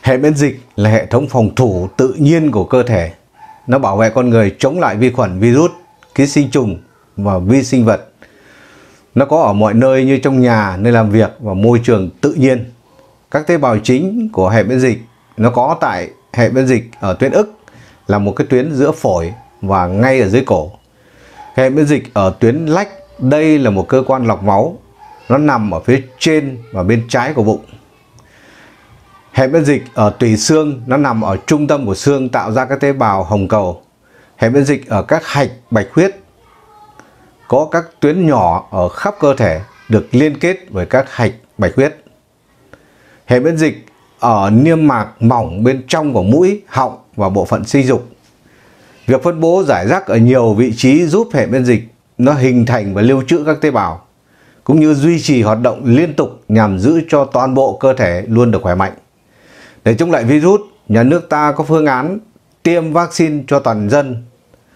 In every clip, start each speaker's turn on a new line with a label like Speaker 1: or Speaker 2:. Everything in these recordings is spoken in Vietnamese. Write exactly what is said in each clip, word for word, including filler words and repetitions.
Speaker 1: Hệ miễn dịch là hệ thống phòng thủ tự nhiên của cơ thể. Nó bảo vệ con người chống lại vi khuẩn, virus, ký sinh trùng và vi sinh vật. Nó có ở mọi nơi như trong nhà, nơi làm việc và môi trường tự nhiên. Các tế bào chính của hệ miễn dịch nó có tại hệ miễn dịch ở tuyến ức, là một cái tuyến giữa phổi và ngay ở dưới cổ. Hệ miễn dịch ở tuyến lách, đây là một cơ quan lọc máu. Nó nằm ở phía trên và bên trái của bụng. Hệ miễn dịch ở tủy xương, nó nằm ở trung tâm của xương tạo ra các tế bào hồng cầu. Hệ miễn dịch ở các hạch bạch huyết, có các tuyến nhỏ ở khắp cơ thể được liên kết với các hạch bạch huyết. Hệ miễn dịch ở niêm mạc mỏng bên trong của mũi, họng và bộ phận sinh dục. Việc phân bố rải rác ở nhiều vị trí giúp hệ miễn dịch nó hình thành và lưu trữ các tế bào, cũng như duy trì hoạt động liên tục nhằm giữ cho toàn bộ cơ thể luôn được khỏe mạnh. Để chống lại virus, nhà nước ta có phương án tiêm vaccine cho toàn dân.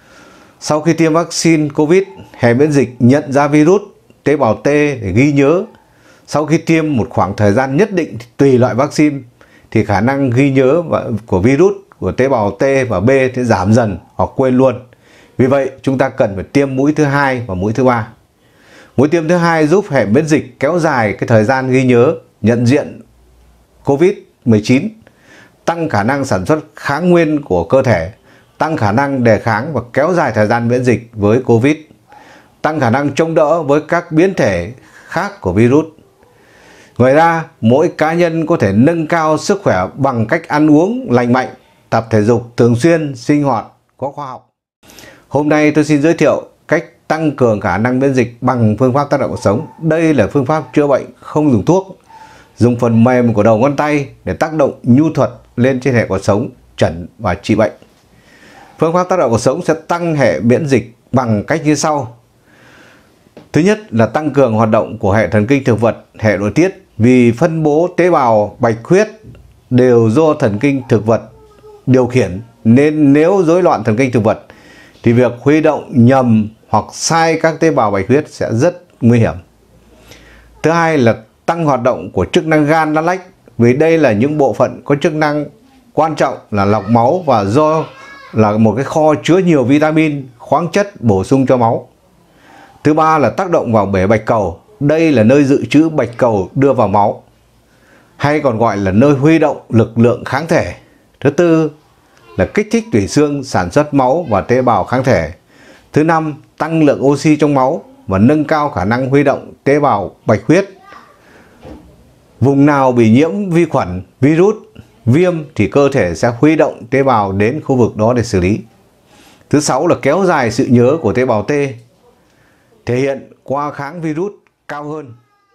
Speaker 1: Sau khi tiêm vaccine Covid, hệ miễn dịch nhận ra virus, tế bào T để ghi nhớ. Sau khi tiêm một khoảng thời gian nhất định, tùy loại vaccine, thì khả năng ghi nhớ của virus, của tế bào T và B sẽ giảm dần hoặc quên luôn. Vì vậy, chúng ta cần phải tiêm mũi thứ hai và mũi thứ ba. Mũi tiêm thứ hai giúp hệ miễn dịch kéo dài cái thời gian ghi nhớ, nhận diện Covid mười chín, tăng khả năng sản xuất kháng nguyên của cơ thể, tăng khả năng đề kháng và kéo dài thời gian miễn dịch với Covid, tăng khả năng chống đỡ với các biến thể khác của virus. Ngoài ra, mỗi cá nhân có thể nâng cao sức khỏe bằng cách ăn uống lành mạnh, tập thể dục thường xuyên, sinh hoạt có khoa học. Hôm nay tôi xin giới thiệu cách tăng cường khả năng miễn dịch bằng phương pháp tác động cuộc sống. Đây là phương pháp chữa bệnh không dùng thuốc, dùng phần mềm của đầu ngón tay để tác động nhu thuật lên trên hệ cuộc sống, chẩn và trị bệnh. Phương pháp tác động cuộc sống sẽ tăng hệ miễn dịch bằng cách như sau. Thứ nhất là tăng cường hoạt động của hệ thần kinh thực vật, hệ nội tiết, vì phân bố tế bào bạch huyết đều do thần kinh thực vật điều khiển, nên nếu rối loạn thần kinh thực vật thì việc huy động nhầm hoặc sai các tế bào bạch huyết sẽ rất nguy hiểm. Thứ hai là tăng hoạt động của chức năng gan, lát lách, vì đây là những bộ phận có chức năng quan trọng là lọc máu và do là một cái kho chứa nhiều vitamin, khoáng chất bổ sung cho máu. Thứ ba là tác động vào bể bạch cầu, đây là nơi dự trữ bạch cầu đưa vào máu, hay còn gọi là nơi huy động lực lượng kháng thể. Thứ tư là kích thích tủy xương sản xuất máu và tế bào kháng thể. Thứ năm, tăng lượng oxy trong máu và nâng cao khả năng huy động tế bào bạch huyết. Vùng nào bị nhiễm vi khuẩn, virus, viêm thì cơ thể sẽ huy động tế bào đến khu vực đó để xử lý. Thứ sáu là kéo dài sự nhớ của tế bào T, thể hiện qua kháng virus cao hơn.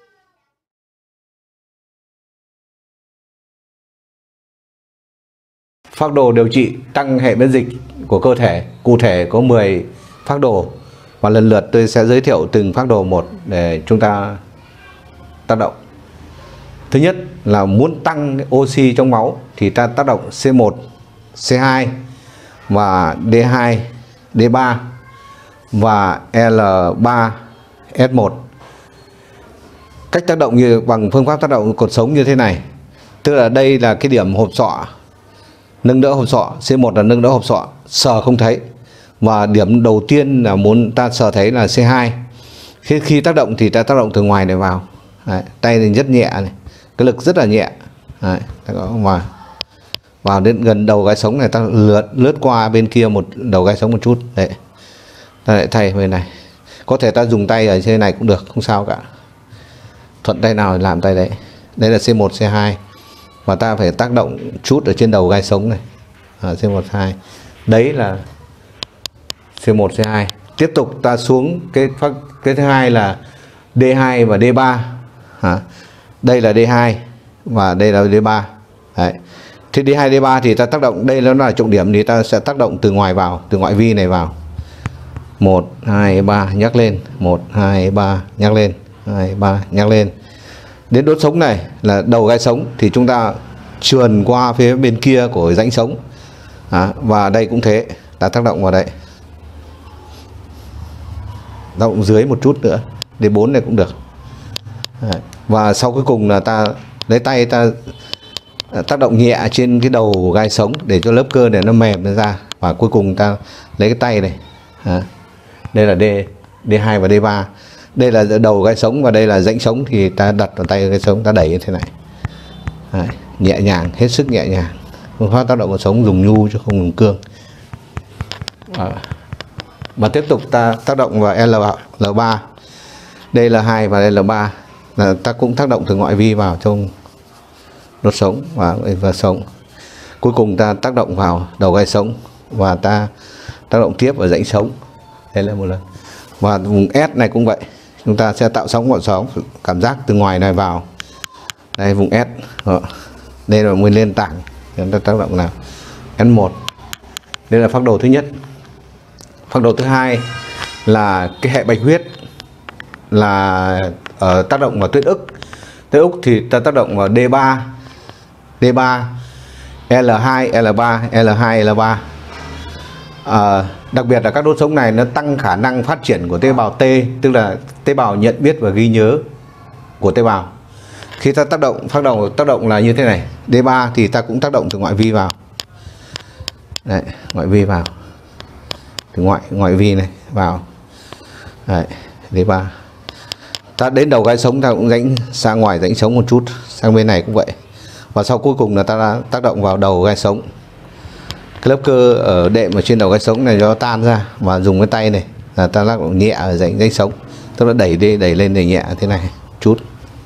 Speaker 1: Phác đồ điều trị tăng hệ miễn dịch của cơ thể cụ thể có mười phác đồ, và lần lượt tôi sẽ giới thiệu từng phác đồ một để chúng ta tác động. Thứ nhất là muốn tăng oxy trong máu thì ta tác động C một, C hai và D hai, D ba và L ba, S một. Cách tác động như bằng phương pháp tác động cột sống như thế này. Tức là đây là cái điểm hộp sọ, nâng đỡ hộp sọ, C một là nâng đỡ hộp sọ, sờ không thấy. Và điểm đầu tiên là muốn ta sờ thấy là C hai. Khi, khi tác động thì ta tác động từ ngoài này vào. Đấy, tay thì rất nhẹ này, cái lực rất là nhẹ. Đấy, ta có vào, vào đến gần đầu gáy sống này, ta lướt, lướt qua bên kia một đầu gáy sống một chút. Đấy, ta lại thay bên này. Có thể ta dùng tay ở trên này cũng được, không sao cả. Thuận tay nào thì làm tay đấy. Đây là C một, C hai. Và ta phải tác động chút ở trên đầu gai sống này. À, C một, C hai. Đấy là C một, C hai. Tiếp tục ta xuống cái cái thứ hai là D hai và D ba. À, đây là D hai và đây là D ba. Đấy. Thì D hai, D ba thì ta tác động, đây nó là trọng điểm thì ta sẽ tác động từ ngoài vào, từ ngoại vi này vào. một, hai, ba nhắc lên, một, hai, ba nhắc lên, hai, ba nhắc lên. Đến đốt sống này là đầu gai sống thì chúng ta trườn qua phía bên kia của rãnh sống. À, và đây cũng thế, ta tác động vào đây. Tác động dưới một chút nữa, D bốn này cũng được. Đấy. Và sau cuối cùng là ta lấy tay ta tác động nhẹ trên cái đầu gai sống để cho lớp cơ này nó mềm ra, và cuối cùng ta lấy cái tay này, à, đây là D, D2 và D ba, đây là đầu gai sống và đây là rãnh sống, thì ta đặt vào tay gai sống, ta đẩy như thế này. Đấy, nhẹ nhàng, hết sức nhẹ nhàng. Phương pháp tác động vào sống dùng nhu chứ không dùng cương. À, và tiếp tục ta tác động vào L, L ba, đây là hai và đây là ba, là ta cũng tác động từ ngoại vi vào trong đốt sống và và sống. Cuối cùng ta tác động vào đầu gai sống và ta tác động tiếp vào rãnh sống. Đây là một lần. Và vùng S này cũng vậy, chúng ta sẽ tạo sóng gọn sóng cảm giác từ ngoài này vào. Đây vùng S. Đó. Đây là nguyên lên tảng, chúng ta tác động nào N một. Đây là phác đồ thứ nhất. Phác đồ thứ hai là cái hệ bạch huyết, là uh, tác động vào tuyến ức. Tuyến ức thì ta tác động vào D ba, D ba, L hai, L ba, L hai, L ba. À, đặc biệt là các đốt sống này nó tăng khả năng phát triển của tế bào T, tức là tế bào nhận biết và ghi nhớ của tế bào. Khi ta tác động, phát đầu tác động là như thế này, D ba thì ta cũng tác động từ ngoại vi vào. Đấy, ngoại vi vào, từ ngoại ngoại vi này vào. Đấy, D ba. Ta đến đầu gai sống ta cũng rãnh sang ngoài rãnh sống một chút, sang bên này cũng vậy. Và sau cuối cùng là ta tác động vào đầu gai sống. Cái lớp cơ ở đệm ở trên đầu gai sống này nó tan ra, và dùng cái tay này là ta tác động nhẹ ở rãnh rãnh sống, tức là đẩy đi đẩy lên để nhẹ thế này chút.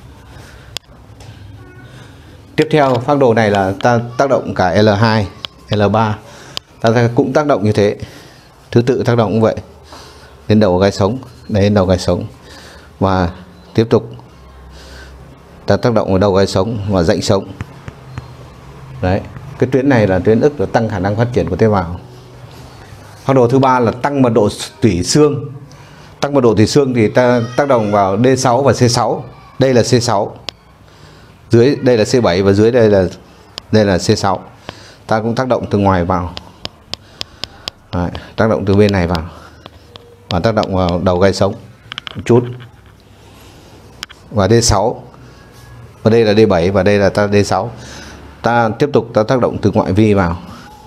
Speaker 1: Tiếp theo phác đồ này là ta tác động cả L hai, L ba, ta cũng tác động như thế, thứ tự tác động cũng vậy, đến đầu gai sống, đến đầu gai sống, và tiếp tục ta tác động vào đầu gai sống và rãnh sống. Đấy, cái tuyến này là tuyến ức để tăng khả năng phát triển của tế bào. Phác đồ thứ ba là tăng mật độ tủy xương. Tăng mật độ tủy xương thì ta tác động vào D sáu và C sáu. Đây là C sáu, dưới đây là C bảy và dưới đây là đây là C sáu. Ta cũng tác động từ ngoài vào. Đấy, tác động từ bên này vào và tác động vào đầu gai sống một chút. Và D sáu, và đây là D bảy và đây là ta D sáu. Ta tiếp tục ta tác động từ ngoại vi vào.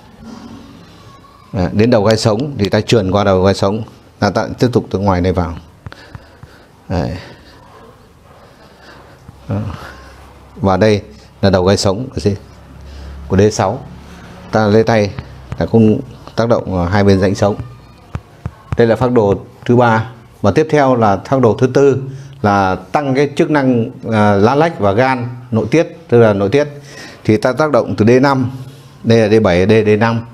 Speaker 1: Đấy, đến đầu gai sống thì ta trườn qua đầu gai sống, là ta tiếp tục từ ngoài này vào. Đấy. Đó. Và đây là đầu gai sống của D sáu. Ta lấy tay ta cũng tác động vào hai bên rãnh sống. Đây là phác đồ thứ ba. Và tiếp theo là phác đồ thứ tư là tăng cái chức năng uh, lá lách và gan nội tiết, tức là nội tiết. Thì ta tác động từ D năm, đây là D bảy, đây là D năm,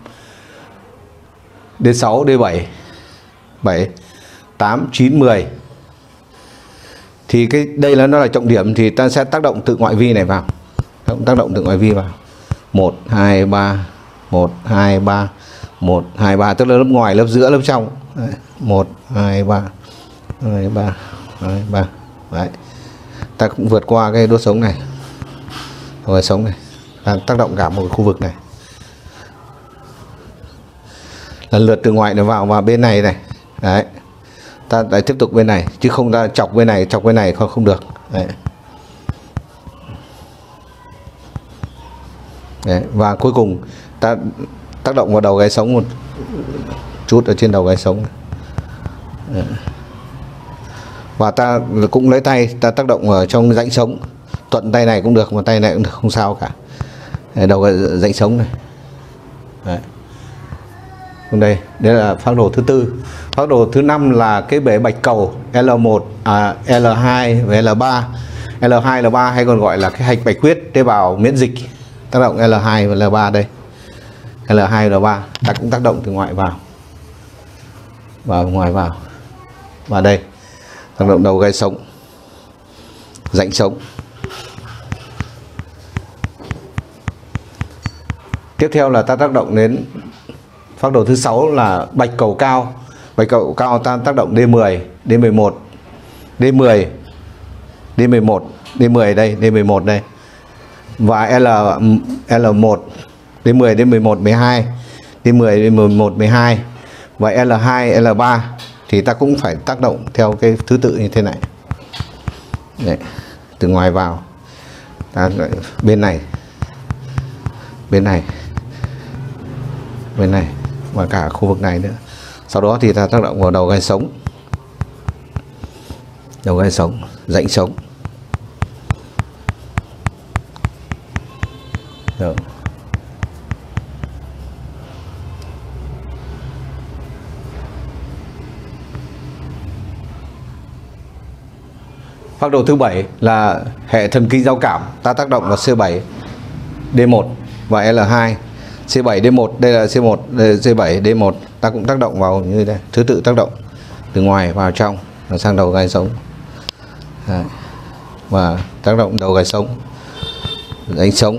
Speaker 1: D sáu, D bảy, bảy, tám, chín, mười. Thì cái đây là nó là trọng điểm, thì ta sẽ tác động từ ngoại vi này vào. Tác động từ ngoại vi vào. một, hai, ba, một, hai, ba, một, hai, ba, tức là lớp ngoài, lớp giữa, lớp trong. Đấy. một, hai, ba, hai, ba, hai, ba. Đấy. Ta cũng vượt qua cái đốt sống này, đốt sống này, ta tác động cả một khu vực này. Lần lượt từ ngoài nó vào vào bên này này. Đấy. Ta lại tiếp tục bên này, chứ không ta chọc bên này, chọc bên này không không được. Đấy. Đấy. Và cuối cùng ta tác động vào đầu gai sống một chút ở trên đầu gai sống. Đấy. Và ta cũng lấy tay ta tác động ở trong rãnh sống, thuận tay này cũng được mà tay này cũng được, không sao cả. Đấy, đầu rãnh sống này. Đấy. Đây, đây là phác đồ thứ tư. Phác đồ thứ năm là cái bể bạch cầu L một, à, L hai và L ba. L hai, L ba hay còn gọi là cái hạch bạch huyết, tế bào miễn dịch. Tác động L hai và L ba đây. L hai, L ba, ta cũng tác động từ ngoại vào. Vào ngoài vào. Và đây, tác động đầu gai sống, rãnh sống. Tiếp theo là ta tác động đến phác đồ thứ sáu là bạch cầu cao. Bạch cầu cao ta tác động D mười, D mười một, D mười, D mười một, D mười đây, D mười một đây. Và L L một, D mười, D mười một, mười hai, D mười, D mười một, mười hai. Và L hai, L ba thì ta cũng phải tác động theo cái thứ tự như thế này. Đấy, từ ngoài vào. Ta bên này. bên này, bên này và cả khu vực này nữa. Sau đó thì ta tác động vào đầu gai sống, đầu gai sống, rãnh sống. Được. Phác đồ thứ bảy là hệ thần kinh giao cảm, ta tác động vào C bảy D một và L hai. C bảy D một, đây là C một, đây là C bảy D một, ta cũng tác động vào như đây, thứ tự tác động từ ngoài vào trong và sang đầu gai sống. Đấy. Và tác động đầu gai sống, rãnh sống.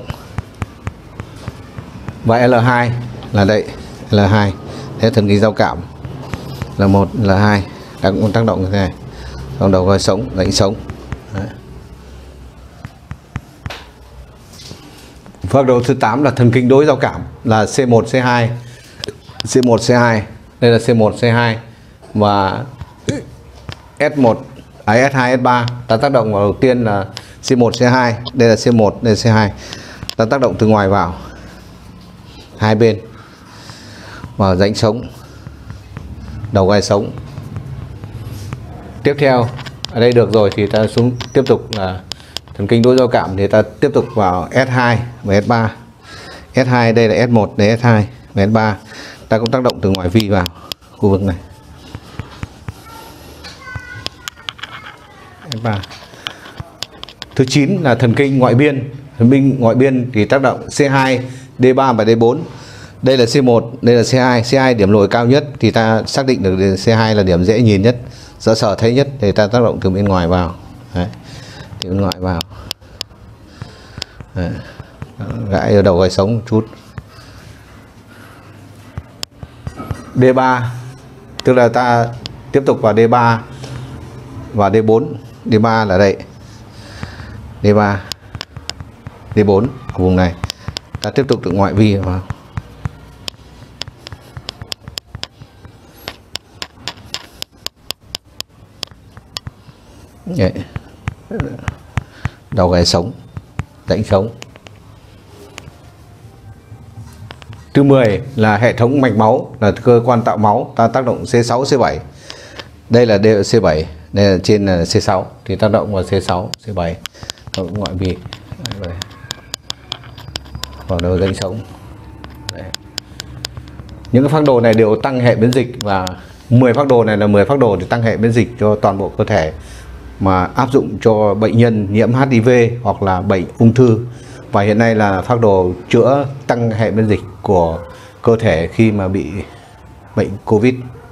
Speaker 1: Và L hai là đây, L hai hệ thần kinh giao cảm, L một, L hai, ta cũng tác động như thế này, trong đầu gai sống, rãnh sống. Đấy. Phác đồ thứ tám là thần kinh đối giao cảm, là C một, C hai, C một, C hai, đây là C một, C hai và S một, à, S hai, S ba. Ta tác động vào đầu tiên là C một, C hai, đây là C một, đây là C hai. Ta tác động từ ngoài vào hai bên vào rãnh sống, đầu gai sống. Tiếp theo ở đây được rồi thì ta xuống tiếp tục là thần kinh đối giao cảm, thì ta tiếp tục vào S hai và S ba. S hai đây là S một, đây là S hai và S ba. Ta cũng tác động từ ngoại vi vào khu vực này. S ba. Thứ chín là thần kinh ngoại biên. Thần kinh ngoại biên thì tác động C hai, D ba và D bốn. Đây là C một, đây là C hai. C hai điểm lồi cao nhất thì ta xác định được C hai là điểm dễ nhìn nhất, dễ sở thấy nhất, thì ta tác động từ bên ngoài vào. Đấy. Từ bên ngoài vào. Đấy. Gãi ở đầu gai sống một chút. D ba tức là ta tiếp tục vào D ba và D bốn. D ba là đây, D ba, D bốn ở vùng này. Ta tiếp tục từ ngoại vi vào. Đấy. Đầu gai sống, rãnh sống. Thứ mười là hệ thống mạch máu, là cơ quan tạo máu. Ta tác động C sáu, C bảy. Đây là C bảy, đây là trên là C sáu, thì tác động vào C sáu, C bảy, tác động ngoại vi vào đầu rãnh sống. Đấy. Những cái phác đồ này đều tăng hệ miễn dịch, và mười phác đồ này là mười phác đồ để tăng hệ miễn dịch cho toàn bộ cơ thể, mà áp dụng cho bệnh nhân nhiễm H I V hoặc là bệnh ung thư. Và hiện nay là phác đồ chữa tăng hệ miễn dịch của cơ thể khi mà bị bệnh Covid.